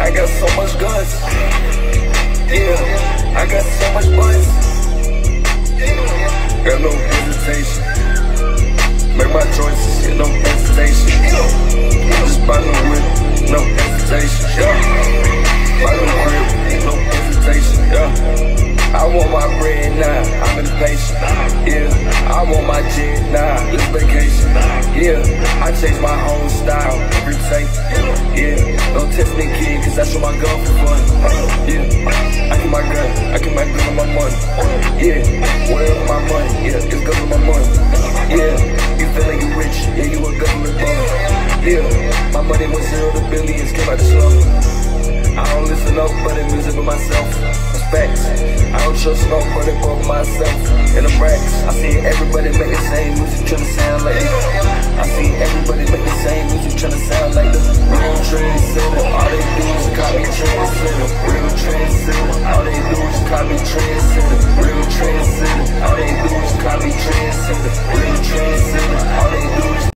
I got so much guns. Yeah, I got so much buzz. Got no hesitation. Make my choices, yeah, no hesitation. Just buy no whip, no hesitation. Yeah, buy no crib, no hesitation. Yeah. I want my bread now, I'm impatient. Yeah, I want my jet now, let's vacation. Yeah, I change my whole style every take. Yeah, don't test me, kid, cause I show my gun for fun. Yeah, I keep my gun on my money. Yeah, wherever my money, yeah, it's good with my money. Yeah, you feeling you rich, yeah, you a government bummer. Yeah, my money went 0 to billions, came out the slum. I don't listen to nobody music with myself. That's facts. I don't trust nobody but myself. And the racks. I see everybody make the same music tryna sound like it. I see everybody make the same music tryna sound like the real trendsetter. All they do is copy trendsetter. Real trendsetter. All they do is copy trendsetter. Real trendsetter. All they do is copy trendsetter.